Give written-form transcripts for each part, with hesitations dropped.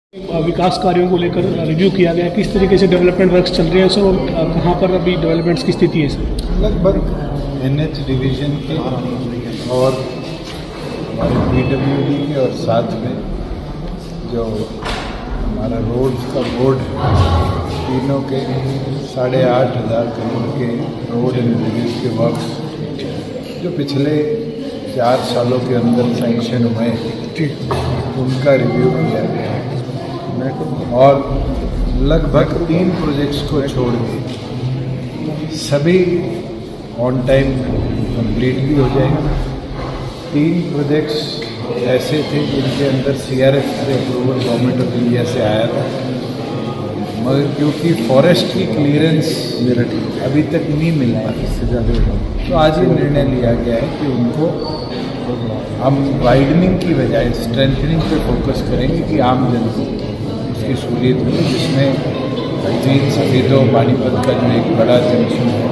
विकास कार्यों को लेकर रिव्यू किया गया, किस तरीके से डेवलपमेंट वर्क्स चल रहे हैं सर, और कहाँ पर अभी डेवलपमेंट्स की स्थिति है सर? लगभग एनएच डिवीज़न के और हमारे पीडब्ल्यूडी के और साथ में जो हमारा रोड्स का बोर्ड तीनों के 8,500 करोड़ के रोड एंड ब्रिजेस के वर्क्स जो पिछले 4 सालों के अंदर सैंक्शन हुए उनका रिव्यू किया गया और लगभग 3 प्रोजेक्ट्स को छोड़ के सभी ऑन टाइम कंप्लीट भी हो जाएंगे। 3 प्रोजेक्ट्स ऐसे थे जिनके अंदर सीआरएफ से अप्रूवल गवर्नमेंट ऑफ इंडिया से आया था, मगर क्योंकि फॉरेस्ट की क्लियरेंस अभी तक नहीं मिल पाई तो आज ये निर्णय लिया गया है कि उनको हम वाइडनिंग की बजाय स्ट्रेंथनिंग पे फोकस करेंगे कि आम जन को उसकी सहूलियत मिले, जिसमें जींद सफेदों पानीपत का जो एक बड़ा जंक्शन है,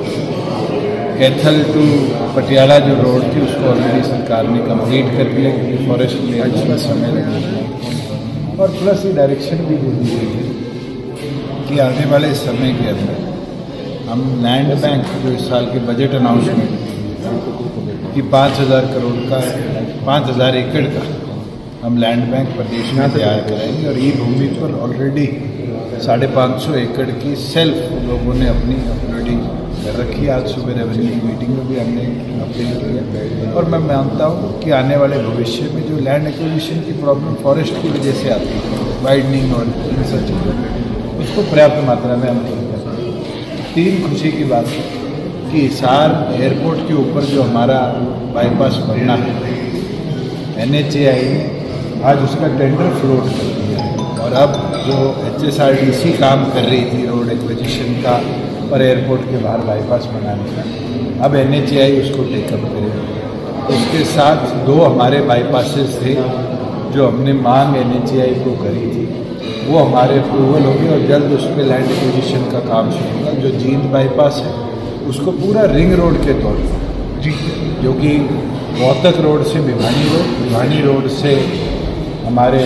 कैथल टू पटियाला जो रोड थी उसको ऑलरेडी सरकार ने कंप्लीट कर दिया क्योंकि फॉरेस्ट क्लियरेंस में समय लगेगा, और प्लस ये डायरेक्शन भी दे दी गई है कि आने वाले समय के अंदर हम लैंड बैंक जो इस साल के बजट अनाउंसमेंट कि 5,000 करोड़ का 5,000 एकड़ का हम लैंड बैंक प्रदेश में तैयार कराएंगे, और ये भूमि पर ऑलरेडी 550 एकड़ की सेल्फ लोगों ने अपनी अपलोडिंग कर रखी है। आज सुबह रेवेन्यू की मीटिंग में भी हमने अपील किया, और मैं मानता हूँ कि आने वाले भविष्य में जो लैंड एक्विजिशन की प्रॉब्लम फॉरेस्ट की वजह से आती है, वाइडनिंग और इन सब चीज़ों में, उसको पर्याप्त मात्रा में हम करेंगे। 3 खुशी की बात है कि हिसार एयरपोर्ट के ऊपर जो हमारा बाईपास बनना है, NHAI ने आज उसका टेंडर फ्लोट कर दिया है, और अब जो HSRDC काम कर रही थी रोड एक्विजिशन का और एयरपोर्ट के बाहर बाईपास बनाने का, अब NHAI उसको टेकअप करेगा। उसके साथ 2 हमारे बाईपासेस थे जो हमने मांग NHAI को करी थी, वो हमारे अप्रूवल हो गए और जल्द उस पर लैंड एक्विजिशन का काम शुरू होगा। जो जींद बाईपास है उसको पूरा रिंग रोड के तौर पर जो कि रोहतक रोड से भिवानी रोड से हमारे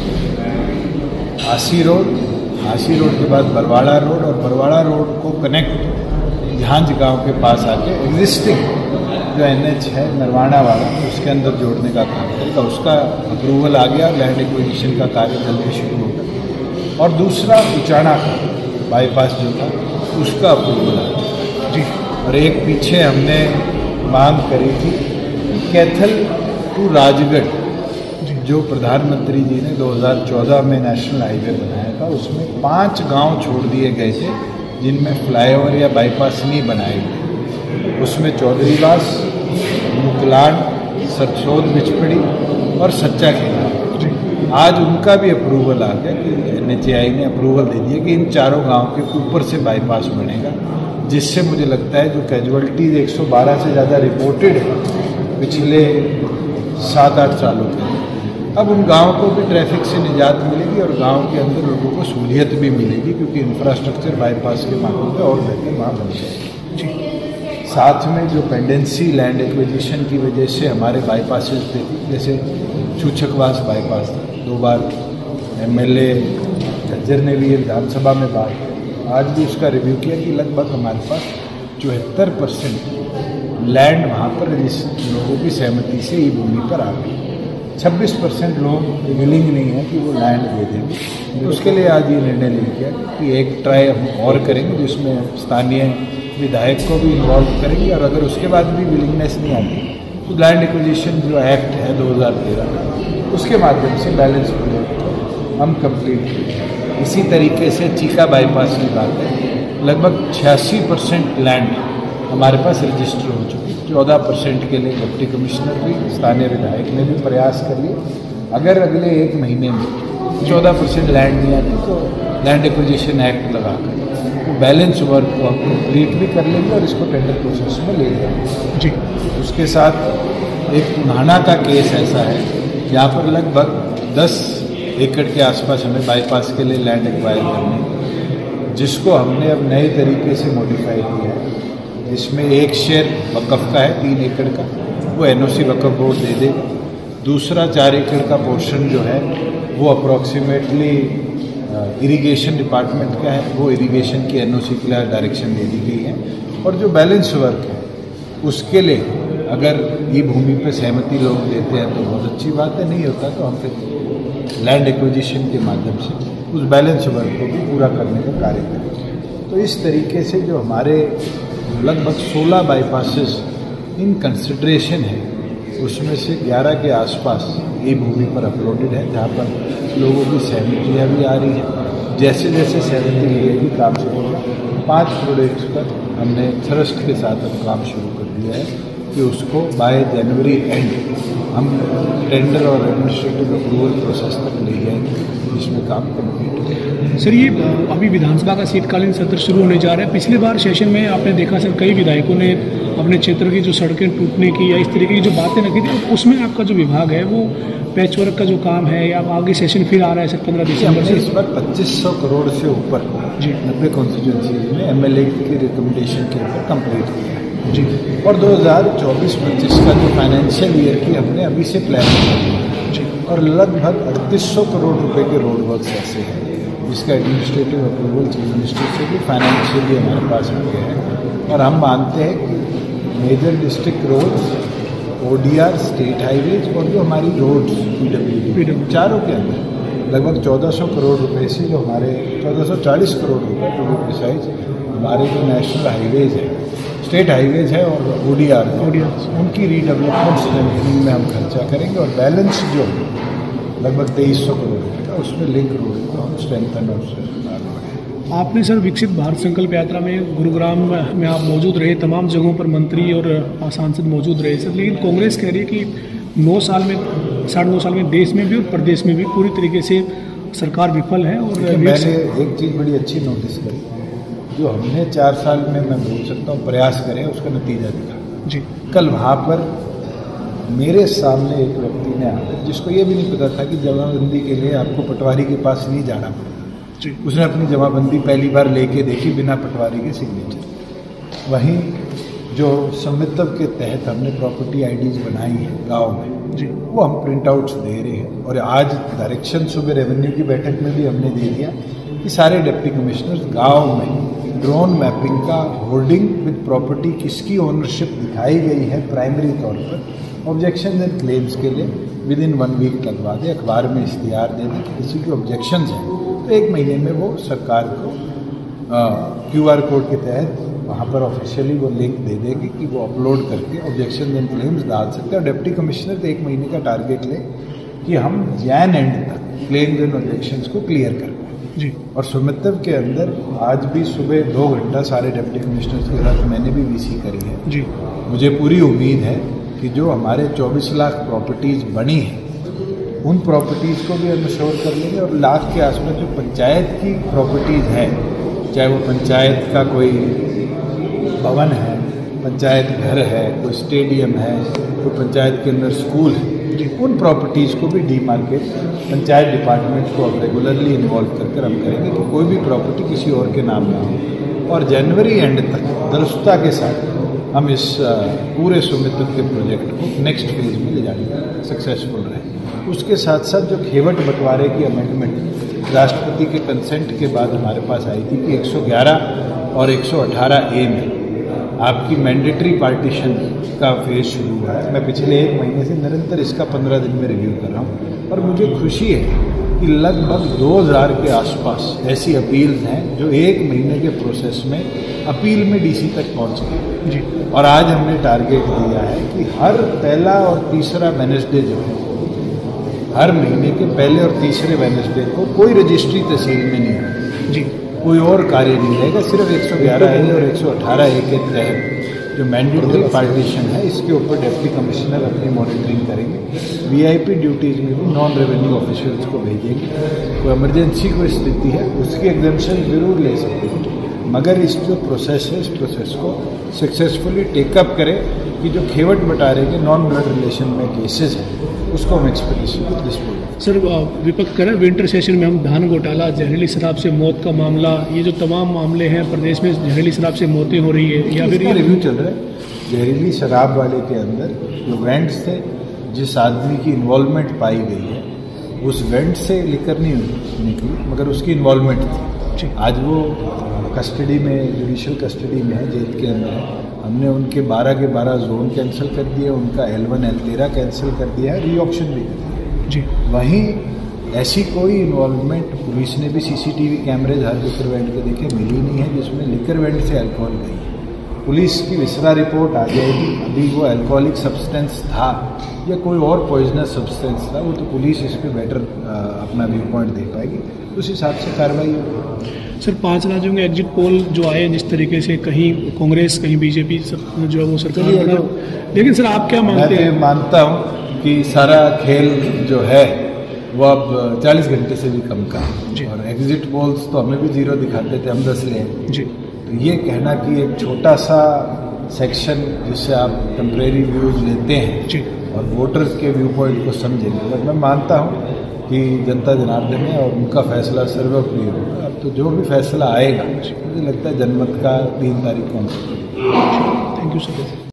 आसी रोड के बाद बरवाड़ा रोड, और बरवाड़ा रोड को कनेक्ट झांझ गांव के पास आके एग्जिस्टिंग जो NH है नरवाना वाला उसके अंदर जोड़ने का काम करेगा। उसका अप्रूवल आ गया, लैंड एक्विजिशन का कार्य जल्दी शुरू होगा। और दूसरा उचाना का बाईपास जो था उसका अप्रूवल आ गया, और एक पीछे हमने मांग करी थी कैथल टू राजगढ़ जो प्रधानमंत्री जी ने 2014 में नेशनल हाईवे बनाया था, उसमें 5 गांव छोड़ दिए गए थे जिनमें फ्लाईओवर या बाईपास नहीं बनाए गए। उसमें चौधरीवास, मुकलान, सरसोद बिचपड़ी और सच्चा खेला। आज उनका भी अप्रूवल आ गया कि NHAI ने अप्रूवल दे दिया कि इन 4 गांव के ऊपर से बाईपास बनेगा, जिससे मुझे लगता है जो कैजुअलिटीज 112 से ज़्यादा रिपोर्टेड है पिछले 7-8 सालों के, अब उन गाँव को भी ट्रैफिक से निजात मिलेगी और गाँव के अंदर लोगों को सहूलियत भी मिलेगी क्योंकि इंफ्रास्ट्रक्चर बाईपास के माध्यम से और बेहतर वहाँ बन जाएगी। साथ में जो पेंडेंसी लैंड एक्विजिशन की वजह से हमारे बाईपासेस थे, जैसे चूचकवास बाईपास था, 2 बार MLA गज्जर ने भी ये विधानसभा में बात की, आज भी उसका रिव्यू किया कि लगभग हमारे पास 74% लैंड वहाँ पर लोगों की सहमति से ये भूमि पर आ गई। 26% लोग विलिंग नहीं है कि वो लैंड दे देंगे। तो उसके लिए आज ये निर्णय लिया गया कि एक ट्राई हम और करेंगे जिसमें स्थानीय विधायक को भी इन्वॉल्व करेंगे, और अगर उसके बाद भी विलिंगनेस नहीं आती तो लैंड एक्विजिशन जो एक्ट है 2013 उसके माध्यम से बैलेंस प्रोजेक्ट हम कंप्लीट करेंगे। इसी तरीके से चीका बाईपास की बात है, लगभग 86% लैंड हमारे पास रजिस्टर हो चुकी, 14% के लिए डिप्टी कमिश्नर भी स्थानीय विधायक ने भी प्रयास कर लिए। अगर अगले 1 महीने में 14% लैंड नहीं आती तो लैंड एक्विजिशन एक्ट लगाकर वो बैलेंस वर्क को हम कंप्लीट भी कर लेंगे और इसको टेंडर प्रोसेस में ले जाएंगे। जी, उसके साथ एक पुनाना का केस ऐसा है जहाँ पर लगभग 10 एकड़ के आसपास हमें बाईपास के लिए लैंड एक्वायर करनी, जिसको हमने अब नए तरीके से मॉडिफाई किया है, जिसमें एक शेयर वक़्फ़ का है 3 एकड़ का, वो NOC वक़्फ़ बोर्ड दे देगा, दूसरा 4 एकड़ का पोर्शन जो है वो अप्रॉक्सीमेटली इरिगेशन डिपार्टमेंट का है, वो इरिगेशन की एनओसी के लिए डायरेक्शन दे दी गई है। और जो बैलेंस वर्क है उसके लिए अगर ई भूमि पे सहमति लोग देते हैं तो बहुत अच्छी बात है, नहीं होता तो हम फिर लैंड एक्विजिशन के माध्यम से उस बैलेंस वर्क को भी पूरा करने का कार्य करेंगे। तो इस तरीके से जो हमारे लगभग 16 बाईपासेस इन कंसिडरेशन है उसमें से 11 के आसपास ई भूमि पर अपलोडेड है, जहाँ पर लोगों की सहमतियाँ भी आ रही हैं। जैसे जैसे सहमति मिलेगी काम शुरू होगा। 5 प्रोजेक्ट्स पर हमने थ्रस्ट के साथ अब काम शुरू कर दिया है कि उसको बाय जनवरी एंड हम टेंडर और एडमिनिस्ट्रेटिव अप्रूवल प्रोसेस तक ले जाएंगे, जिसमें काम कंप्लीट हो। सर, ये अभी विधानसभा का शीतकालीन सत्र शुरू होने जा रहा है। पिछले बार सेशन में आपने देखा सर, कई विधायकों ने अपने क्षेत्र की जो सड़कें टूटने की या इस तरीके की जो बातें रखी थी, उसमें आपका जो विभाग है वो पैचवर्क का जो काम है या आगे सेशन फिर आ रहा है सर 15 दिसंबर से। इस बार 2500 करोड़ से ऊपर जी 90 कॉन्स्टिट्यूंसी में एमएलए की रिकमेंडेशन के ऊपर कंप्लीट किया है जी। और 2024-25 का जो फाइनेंशियल ईयर की हमने अभी से प्लान किया जी। और लगभग 3800 करोड़ रुपए के रोड वर्क ऐसे हैं जिसका एडमिनिस्ट्रेटिव अप्रूवल चीफ मिनिस्टर से भी फाइनेंशियली हमारे पास आ गया है। और हम मानते हैं कि major district roads, ODR, state highways और जो हमारी रोड्स पीडब्ल्यूडी चारों के अंदर लगभग 1400 करोड़ रुपए से जो हमारे 1440 करोड़ रुपए टू बी प्रिसाइज हमारे जो नेशनल हाईवेज है, स्टेट हाईवेज है और ओडीआर उनकी रीडेवलपमेंट स्ट्रेंथनिंग में हम खर्चा करेंगे। और बैलेंस जो लगभग 2300 करोड़ रुपये का उसमें लिंक रोड को हम स्ट्रेंथन और आपने सर विकसित भारत संकल्प यात्रा में गुरुग्राम में आप मौजूद रहे, तमाम जगहों पर मंत्री और सांसद मौजूद रहे सर, लेकिन कांग्रेस कह रही है कि 9 साल में 9.5 साल में देश में भी और प्रदेश में भी पूरी तरीके से सरकार विफल है। और मैंने एक चीज़ बड़ी अच्छी नोटिस करी, जो हमने 4 साल में मैं बोल सकता हूँ प्रयास करें उसका नतीजा दिखा जी। कल वहाँ पर मेरे सामने एक व्यक्ति ने आकर, जिसको ये भी नहीं पता था कि जमाबंदी के लिए आपको पटवारी के पास नहीं जाना पड़ता, उसने अपनी जमाबंदी पहली बार लेके देखी बिना पटवारी के सिग्नेचर। वहीं जो स्वामित्व के तहत हमने प्रॉपर्टी आईडीज बनाई है गांव में जी, वो हम प्रिंट आउट्स दे रहे हैं। और आज डायरेक्शन सुबह रेवेन्यू की बैठक में भी हमने दे दिया कि सारे डिप्टी कमिश्नर्स गांव में ड्रोन मैपिंग का होल्डिंग विद प्रॉपर्टी किसकी ओनरशिप दिखाई गई है प्राइमरी तौर पर, ऑब्जेक्शन एंड क्लेम्स के लिए विद इन 1 वीक लगवा दे, अखबार में इश्तिहार दे दें कि किसी के ऑब्जेक्शन हैं तो 1 महीने में वो सरकार को QR कोड के तहत वहाँ पर ऑफिशियली वो लिंक दे देगी कि वो अपलोड करके ऑब्जेक्शन एंड क्लेम्स डाल सकते हैं। और डिप्टी कमिश्नर तो 1 महीने का टारगेट ले कि हम जैन एंड तक क्लेम्स एंड ऑब्जेक्शंस को क्लियर कर पाए जी। और स्वामित्व के अंदर आज भी सुबह 2 घंटा सारे डिप्टी कमिश्नर्स के साथ मैंने भी VC करी है जी। मुझे पूरी उम्मीद है कि जो हमारे 24 लाख प्रॉपर्टीज़ बनी हैं उन प्रॉपर्टीज़ को भी हम श्योर कर लेंगे। और लाख के आसपास जो पंचायत की प्रॉपर्टीज़ हैं, चाहे वो पंचायत का कोई भवन है, पंचायत घर है, कोई स्टेडियम है, कोई पंचायत के अंदर स्कूल है, उन प्रॉपर्टीज़ को भी डीमार्केट पंचायत डिपार्टमेंट को अब रेगुलरली इन्वॉल्व कर हम करेंगे कि कोई भी प्रॉपर्टी किसी और के नाम ना हो। और जनवरी एंड तक दुरुस्ता के साथ हम इस पूरे स्वामित्व के प्रोजेक्ट को नेक्स्ट फेज में ले जाने में सक्सेसफुल रहे। उसके साथ साथ जो खेवट बंटवारे की अमेंडमेंट राष्ट्रपति के कंसेंट के बाद हमारे पास आई थी कि 111 और 118A में आपकी मैंडेटरी पार्टीशन का फेज शुरू हुआ है। मैं पिछले 1 महीने से निरंतर इसका 15 दिन में रिव्यू कर रहा हूँ और मुझे खुशी है कि लगभग 2000 के आसपास ऐसी अपील्स हैं जो 1 महीने के प्रोसेस में अपील में DC तक पहुँच गई जी। और आज हमने टारगेट दिया है कि हर पहला और तीसरा वेडनेसडे जो है, हर महीने के पहले और तीसरे वेडनेसडे को कोई रजिस्ट्री तहसील में नहीं है जी, कोई और कार्य नहीं रहेगा, सिर्फ 111A और 118A के तहत जो मैंडेटरी पार्टीशन है इसके ऊपर डिप्टी कमिश्नर अपनी मॉनिटरिंग करेंगे। VIP ड्यूटीज में भी नॉन रेवेन्यू ऑफिशियल्स को भेजेंगे। कोई इमरजेंसी कोई स्थिति है उसकी एग्जेम्पशन जरूर ले सकते हैं, मगर इस जो प्रोसेस है इस प्रोसेस को सक्सेसफुली टेकअप करें कि जो खेवट बंटारे के नॉन ब्लड रिलेशन में केसेस हैं उसको हम एक्सपेडिशनली डिस्पोज। सर, विपक्ष करें विंटर सेशन में हम धान घोटाला, जहरीली शराब से मौत का मामला, ये जो तमाम मामले हैं प्रदेश में जहरीली शराब से मौतें हो रही है या फिर रिव्यू चल रहा है। जहरीली शराब वाले के अंदर जो ब्रांड्स थे जिस आदमी की इन्वॉल्वमेंट पाई गई है उस वेंट से लिकर नहीं निकली, मगर उसकी इन्वॉल्वमेंट थी। आज वो कस्टडी में, जुडिशियल कस्टडी में है, जेल के अंदर है। हमने उनके 12 के 12 जोन कैंसिल कर दिए, उनका L1 L13 कैंसिल कर दिया है, री-ऑक्शन भी कर दिया जी। वहीं ऐसी कोई इन्वॉल्वमेंट पुलिस ने भी सीसीटीवी कैमरेज हर लिकर वेंट के देखे मिली नहीं है जिसमें लिकर वेंट से अल्कोहल गई। पुलिस की विसरा रिपोर्ट आ जाएगी, अभी वो अल्कोहलिक सब्सटेंस था या कोई और पॉइजनस सब्सटेंस था, वो तो पुलिस इस पर बेटर अपना व्यू पॉइंट दे पाएगी, उस हिसाब से कार्रवाई होगी। सर 5 राज्यों के एग्जिट पोल जो आए जिस तरीके से, कहीं कांग्रेस कहीं बीजेपी जो है वो सरकार बना, लेकिन सर आप क्या मानते हैं? मैं मानता हूँ कि सारा खेल जो है वो अब 40 घंटे से भी कम का है, और एग्जिट पोल्स तो हमें भी 0 दिखाते थे, हम 10 ले जी। तो ये कहना कि एक छोटा सा सेक्शन जिससे आप टेम्परेरी व्यूज लेते हैं जी, और वोटर्स के व्यू पॉइंट को समझेंगे, पर मैं मानता हूँ कि जनता जनार्दन है और उनका फैसला सर्वप्रिय होगा। अब तो जो भी फैसला आएगा मुझे लगता है जनमत का 3 तारीख को। Thank you sir.